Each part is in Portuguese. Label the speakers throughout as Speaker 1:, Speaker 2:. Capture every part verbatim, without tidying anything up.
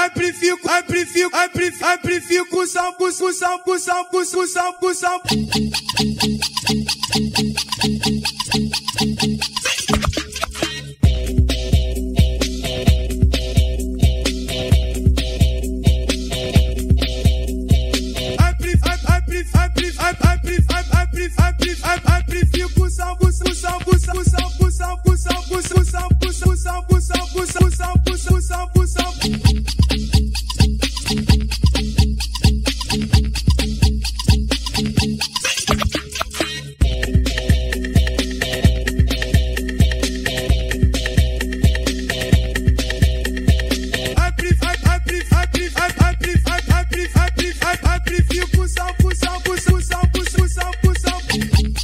Speaker 1: amplifico, amplifico, amplifico, amplifico o sampo, o sampo, o sampo, o sampo, o sampo. Amplifico o sampo, o sampo, o sampo, o sampo, o sampo, o sampo, o sampo, o sampo, o sampo, o sampo, o sampo, o sampo, o sampo. Amplifico o sampo, o sampo, o sampo, o sampo, o sampo.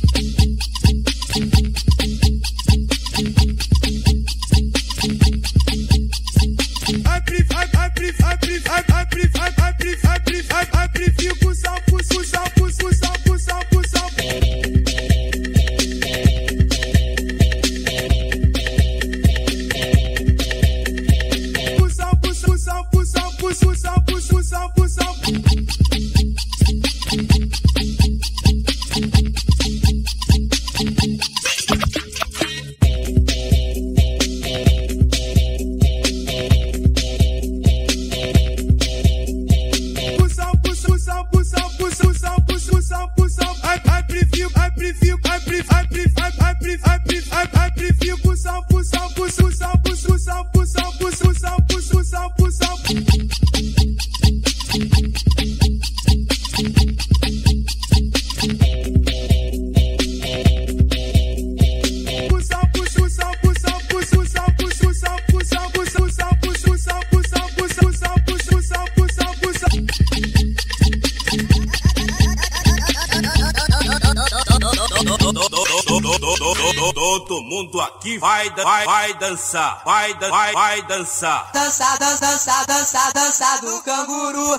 Speaker 1: Amplifico o sampo, o sampo, o sampo, o sampo, o sampo. O sampo, o sampo, o sampo, o sampo, o sampo, o sampo. Amplifico, amplifico, amplifico o sampo, o sampo, o sampo, o sampo, o sampo, o sampo, o sampo, o sampo. O sampo, o sampo, o sampo, o sampo, o sampo, o sampo, o sampo, o sampo, o sampo, o sampo, o sampo, o sampo, o sampo.
Speaker 2: Todo mundo aqui vai, vai, vai dançar, vai, vai, vai dançar.
Speaker 3: Dança, dança, dança, dança, dança do canguru.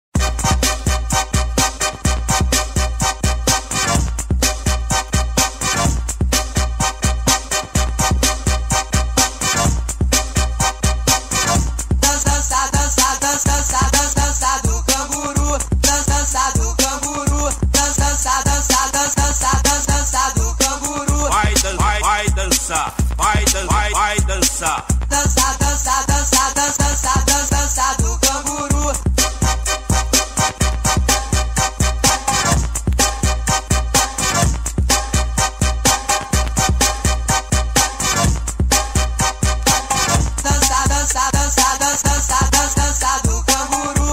Speaker 2: Vai, vai, vai dançar.
Speaker 3: Dança, dança, dança, dança, dança, dança, dança do canguru. Dança, dança, dança, dança, dança, dança, dança do canguru.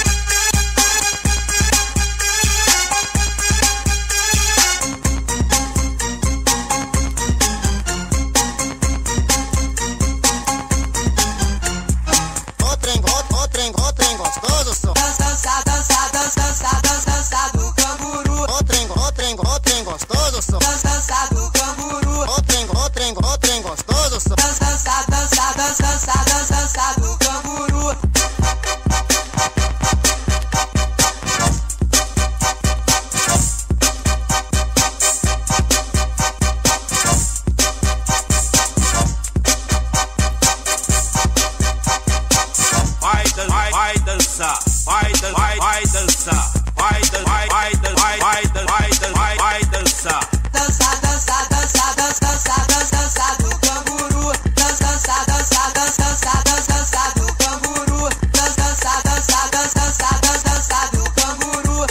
Speaker 3: Dança, dança, dança, dança, dança, dança do canguru.
Speaker 4: O trem, o trem, o trem gostoso só.
Speaker 3: Dança do canguru.
Speaker 4: O trem, o trem, o trem gostoso só.
Speaker 3: Dança, dança, dança, dança, dança, dança do canguru.
Speaker 2: Vai, vai, vai dançar. Vai, vai, vai dançar. Vai, vai, vai, vai, vai, vai, vai, vai dançar.
Speaker 3: Dança, dança, dança, dança, dança, dança, dança do canguru. Dança, dança, dança, dança, dança, dança do canguru. Dança, dança, dança, dança, dança, dança do canguru.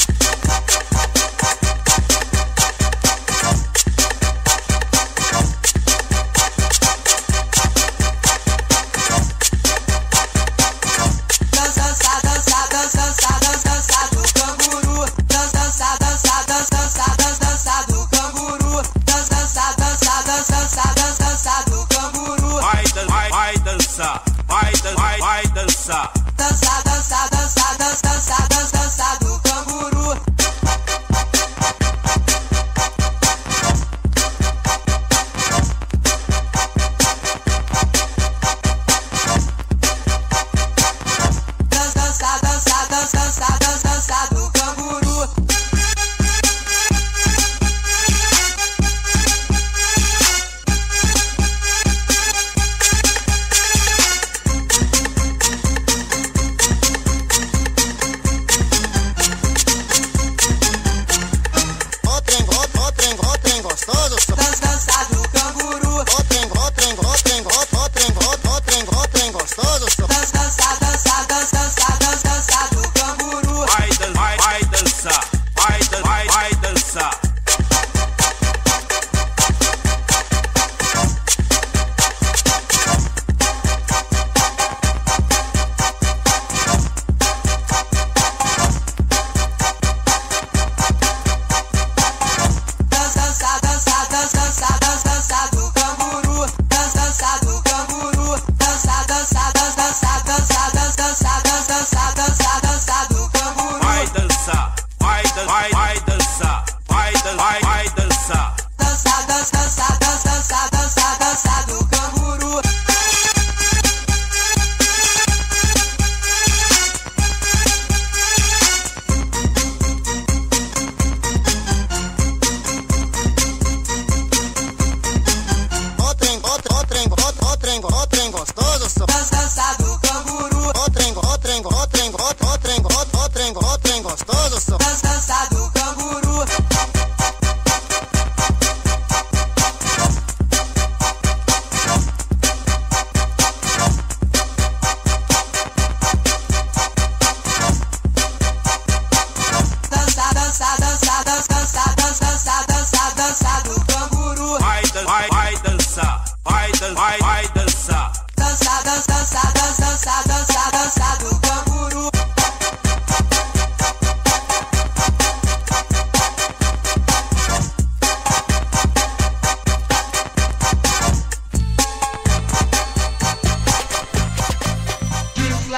Speaker 3: Dança, dança, dança, dança, dança, dança do canguru. Dança, dança, dança, dança, dança, dança do canguru. Dança, dança, dança, dança, dança, dança do canguru.
Speaker 2: Vai, vai, vai dançar. Vai, vai, vai dançar.
Speaker 3: Dança, dança, dança, dança, dança, dança, dança do canguru. Dança, dança, dança, dança, dança, dança do canguru.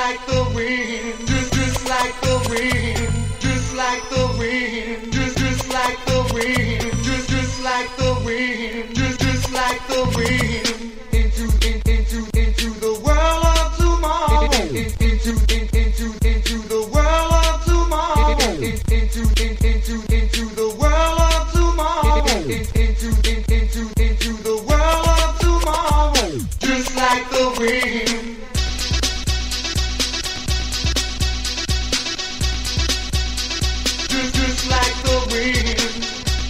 Speaker 1: like the wind, just, just like the wind, just like the wind, just, just like the wind, just, just like the wind, just, just like the wind, into, in, into, into the world of tomorrow, in, in, into, in, into, into the world of tomorrow, in, in, into, in, into, into the world of tomorrow, in, in, into, in, into, into the world of tomorrow, just like the wind. Just, just like the wind.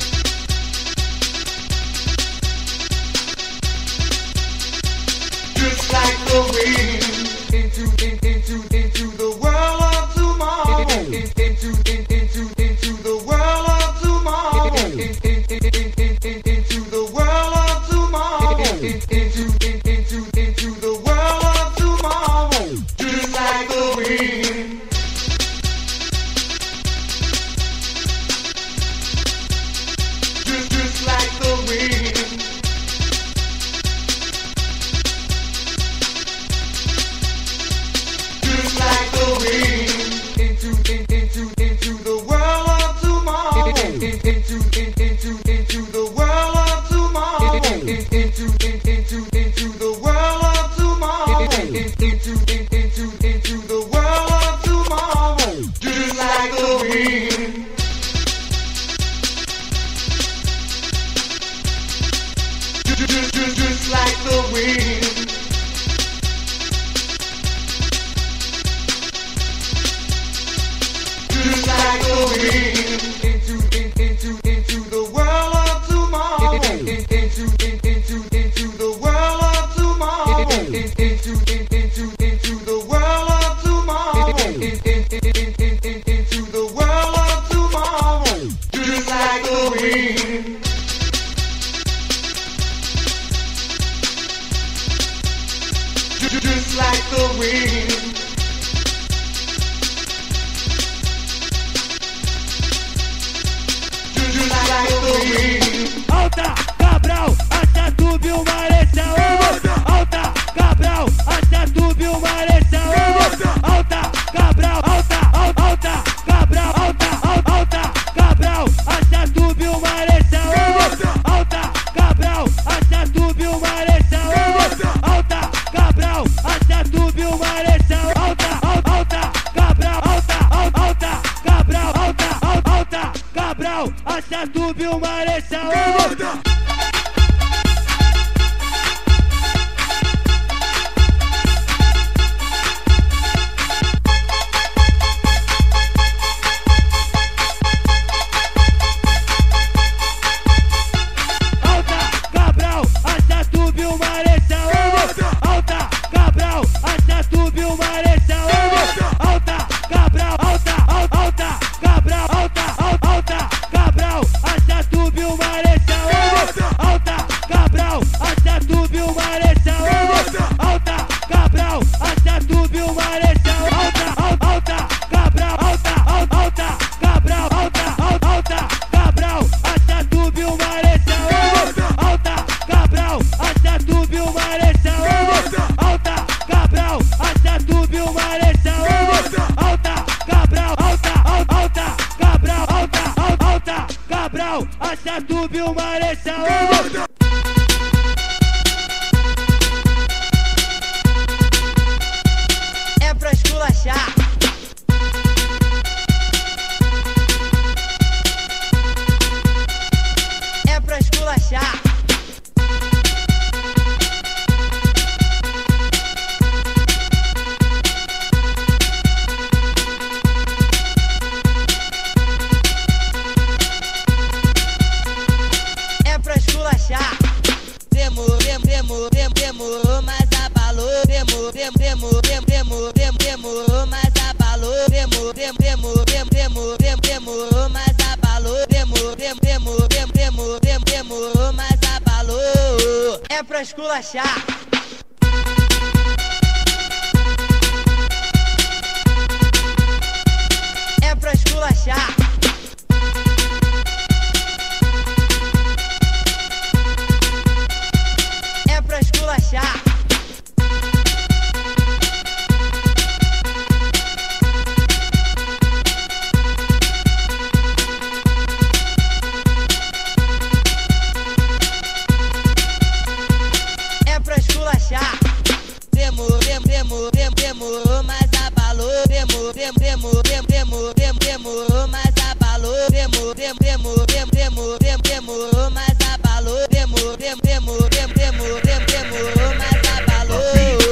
Speaker 1: Just like the wind. Into, in, into, into the world of tomorrow. In, in, into, in, into, into the world of tomorrow. In, in, in, in, in, in, in, into the world of tomorrow. In, in, into, in, into, into the world of tomorrow. Just like the wind. Just, just like the wind. Just like the wind. Into, in, into, into the world of tomorrow. In, in, into, in, into, into the world of tomorrow. In, in, into, in, into, into the world of tomorrow. In, in, into, in, into, into the world of tomorrow. Just like the wind. Just, just, just, just like the wind. Just like the wind. Into, in, into, into the world of tomorrow. In, in, into, in, into, into the world of tomorrow. In, in, into, in, into, into the world of tomorrow. In, in, in, in, in, in, in, into the world of tomorrow. Just like the wind. Just like the wind. Just like the wind.
Speaker 5: Alta, Cabral, acha tudo Marechal. Alta, Cabral, acha tudo Marechal. Alta, Cabral, alta, alta, alta, Cabral, alta, alta, alta, Cabral, acha tudo Marechal. Alta, Cabral, acha tudo Marechal. Alta, Cabral, acha tudo Marechal. Alta, alta, alta, Cabral, alta, alta, alta, Cabral, alta, alta, alta, Cabral, acha tudo Marechal. Alta, Cabral, acha tudo Marechal. Alta, Cabral, acha tudo Marechal. Alta, Cabral, alta, alta, alta, Cabral, alta, alta, alta, Cabral, acha tudo Marechal. Alta, Cabral, acha tudo Marechal. Alta, Cabral, acha tudo Marechal. Alta, alta, alta, Cabral, alta, alta, alta, Cabral, alta, alta, alta, Cabral, acha tudo Marechal. Alta, Cabral, acha tudo Marechal. Alta, Cabral, acha tudo Marechal. Alta, Cabral, alta, alta, alta, Cabral, alta, alta, alta, Cabral, acha tudo Marechal.
Speaker 3: É pra esculachar. É pra esculachar. É pra esculachar. Demorou, demorou, demorou, demorou, mas abalou. Demorou, demorou, demorou, demorou, demorou, mas abalou. Demorou, demorou, demorou, demorou, mas abalou. Demorou, demorou, demorou, demorou, mas abalou. É pra esculachar. É pra esculachar. É pra esculachar. demorou, demorou, mas abalou, demorou, demorou, demorou, demorou, mas abalou, demorou, demorou, demorou, demorou, mas abalou, demorou, demorou, demorou, demorou, mas abalou.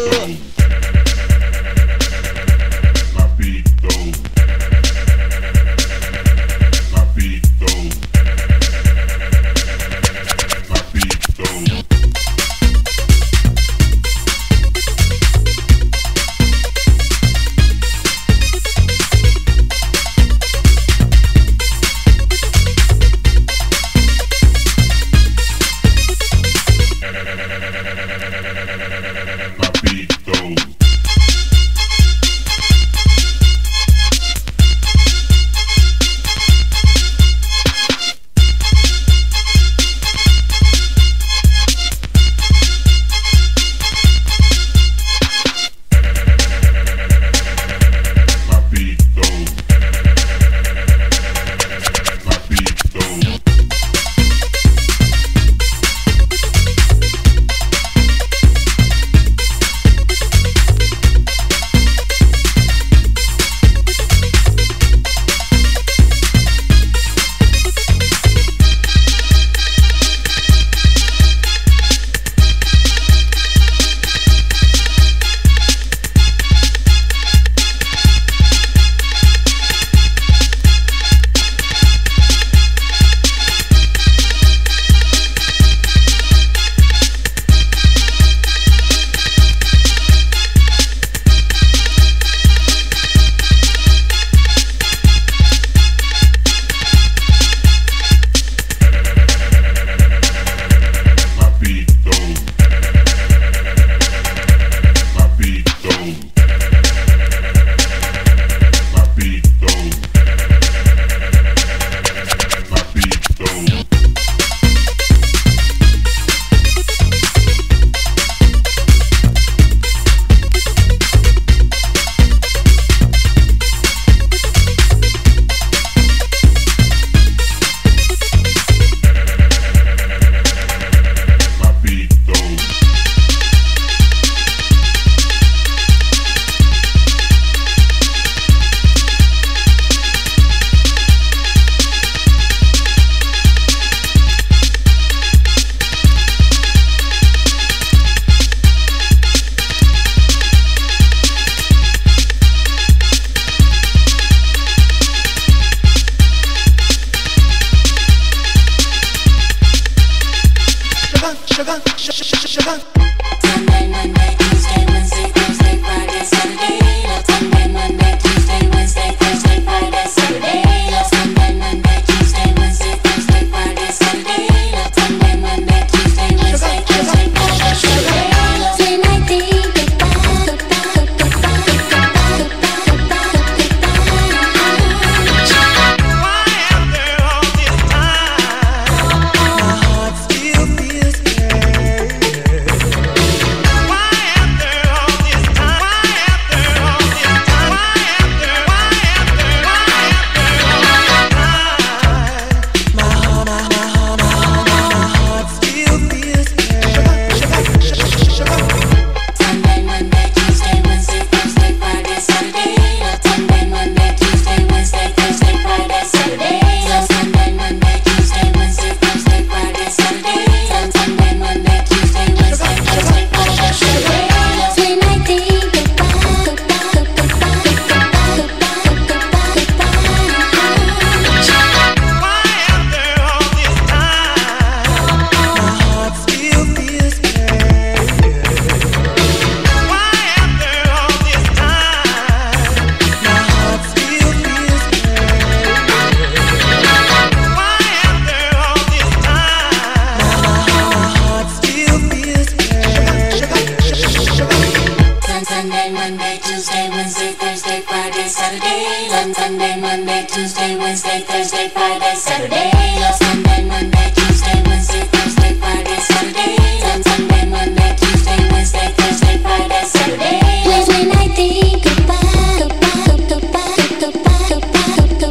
Speaker 6: Sunday, Monday, Tuesday, Wednesday, Thursday, Friday, Saturday. Sunday, Monday, Tuesday, Wednesday, Thursday, Friday, Saturday. Sunday, Monday, Tuesday, Wednesday, Thursday, Friday, Saturday. When I think about, about, about, about, about, about,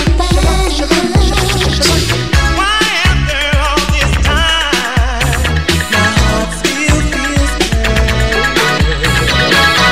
Speaker 2: Why after all this time,
Speaker 6: my heart still feels bad.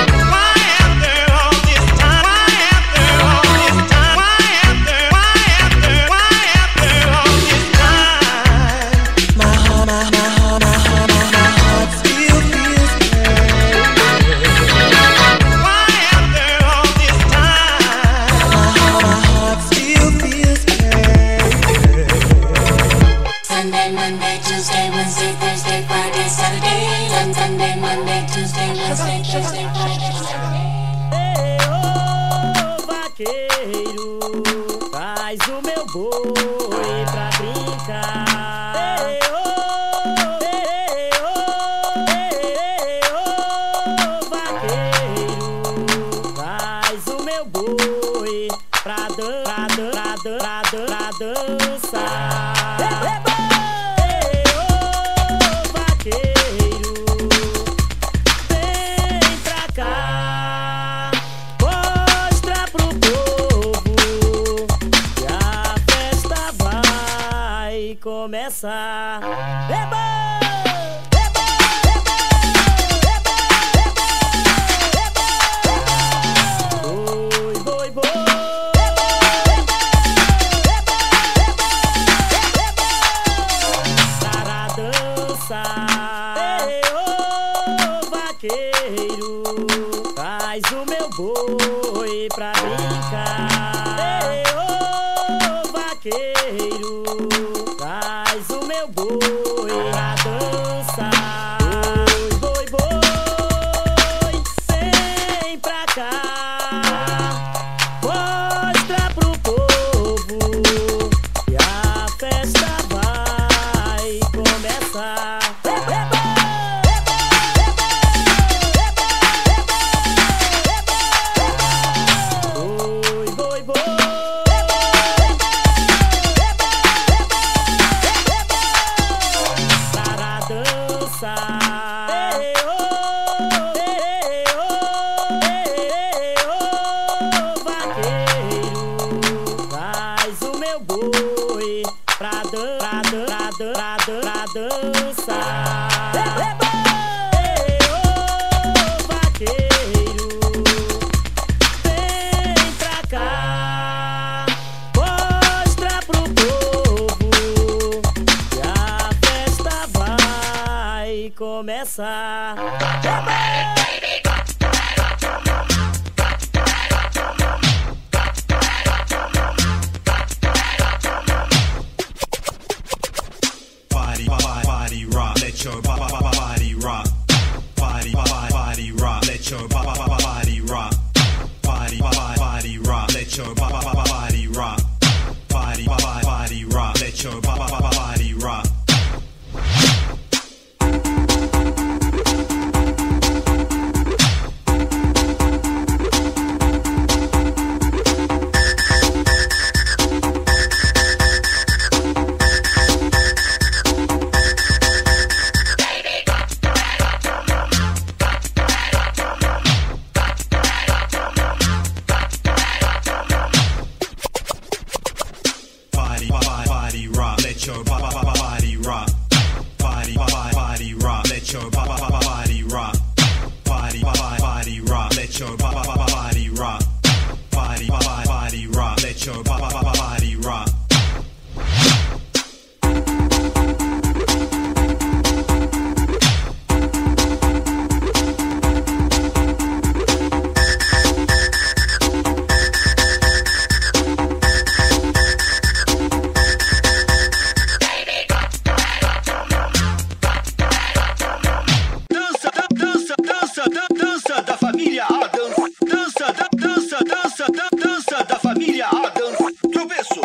Speaker 7: Traz o meu boi pra brincar. Ei, oh, ei, oh, ei, oh, vaqueiro. Traz o meu boi pra dan, pra dan, pra dan, pra dan, pra dançar. Ei, oh, vaqueiro, vem pra cá. Mostra pro povo que a festa vai começar. Eba! Eba! Eba! Eba! Eba! Eba! Boi, boi, boi. Eba! Eba! Eba! Eba! Para dançar. Ei, ô, vaqueiro, traz o meu boi pra brincar. Ei, ô, vaqueiro, traz o meu boi pra dançar. Boi, boi, boi, vem pra cá. Mostra pro povo que a festa vai começar. Eba, eba, eba, eba, eba, eba, eba. Boi, boi, boi. Eba, eba, eba, eba, eba. Para dançar. Ei, oh, ei, oh, ei, oh, vaqueiro, traz o meu boi pra dan, pra dan, pra dan, pra dan, pra dançar. Eba! Ei, oh, vaqueiro, vem pra cá. Mostra pro povo que a festa vai começar. Eba!
Speaker 2: Body, body, body rock. Let your bo- bo- bo- body rock. Body, body, body rock. Let your bo- bo- bo- body rock. Body, body, body rock. Let your bo- bo- bo- body rock. Body, body, body rock. Let your bo- bo- bo- body rock. Body, body, body rock. Let your bo- bo- bo- body rock. Body, body, body rock. Let your bo- bo- bo- body rock. Body, body, body rock. Let your bo- bo- bo- body rock. Body, body, body rock. Let your bo- bo- bo- body rock. Dança, da- dança, dança, da- dança da família Adams. Dança, da- dança, dança, da- dança da família Adams. Tropeço.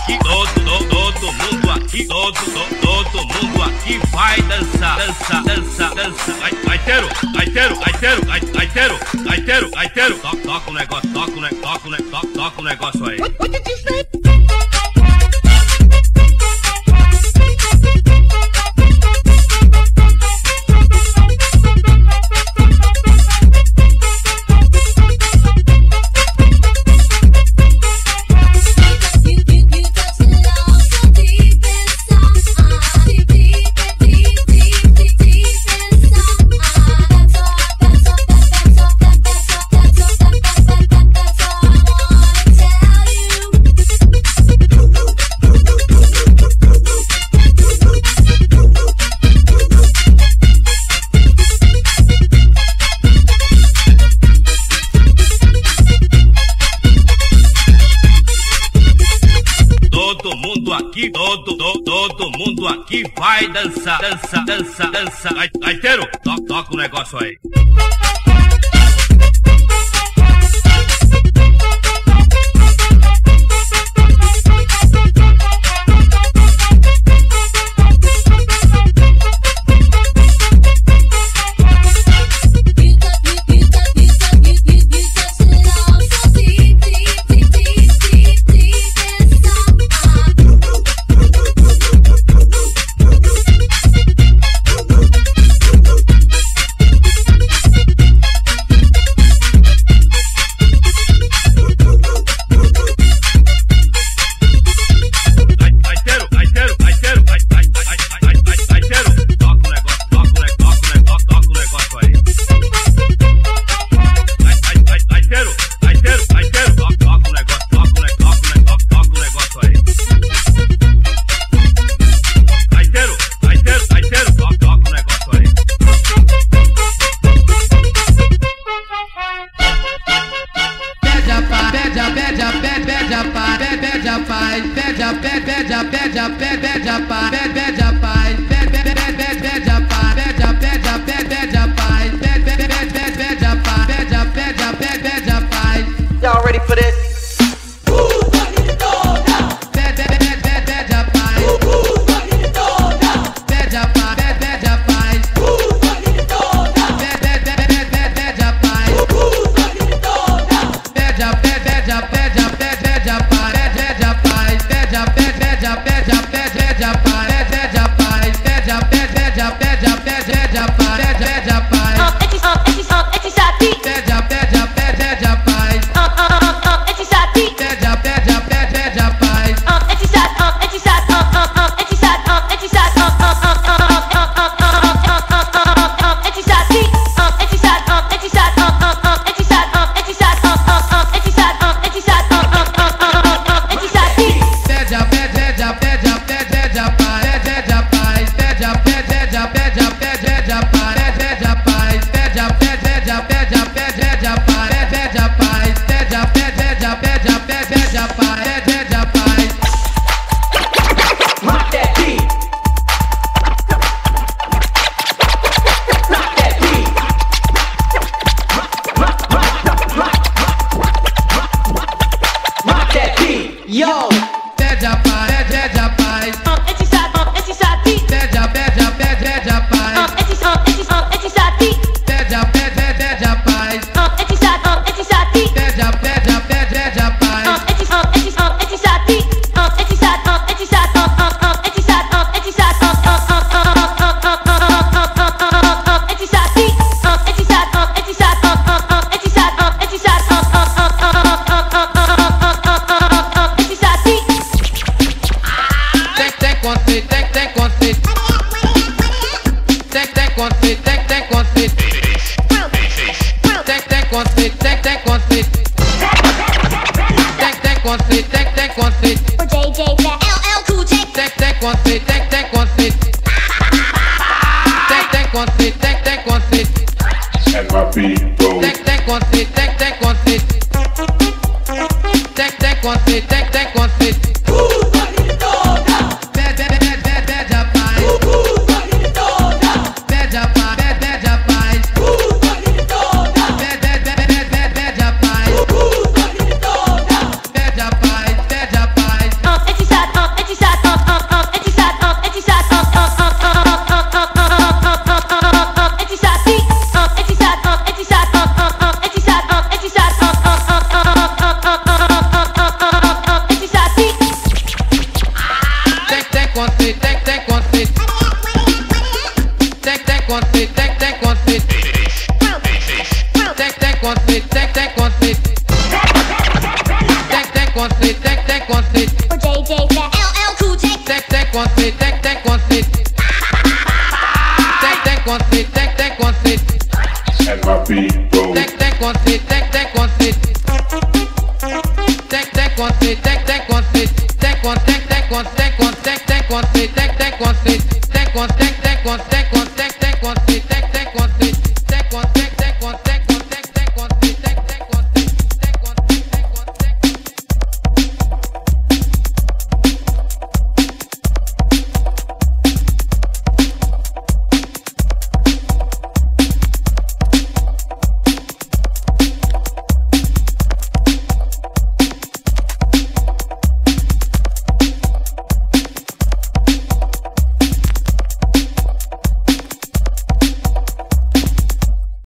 Speaker 8: aqui, todo, todo, todo mundo aqui, todo, todo, todo mundo aqui vai dançar, dançar, dançar, dançar. Vai, vai teiro, vai teiro, vai teiro, vai, vai teiro, vai teiro, vai teiro. Toca, toca o negócio, toca o negócio, toca o negócio, toca o negócio aí.
Speaker 9: What, what did you say?
Speaker 8: Aqui, todo, todo, todo mundo aqui vai dançar, dançar, dançar, dançar. Vai, vai teiro, toca, toca o negócio aí.
Speaker 10: Y'all ready for this?
Speaker 3: Yo, pede a paz, pede a paz.
Speaker 11: Esse sabe, esse sabe.
Speaker 3: Pede a, pede a, pede, pede a paz.
Speaker 11: Esse, esse, esse sabe.
Speaker 3: Pede a, pede, pede a paz.
Speaker 11: Esse sabe, esse sabe.
Speaker 3: Pede a, pede a, pede, pede a paz.
Speaker 11: Esse, esse, esse sabe. Esse sabe, esse sabe. Esse sabe, esse sabe. Esse sabe, esse sabe. Esse sabe, esse sabe. Esse sabe, esse sabe. Esse sabe.
Speaker 9: capítulo.
Speaker 12: Tem, tem conceito, tem, tem conceito. Tem, tem conceito, tem, tem conceito. Tem, tem, tem, tem, tem, tem, tem, tem conceito, tem, tem conceito, tem, tem conceito.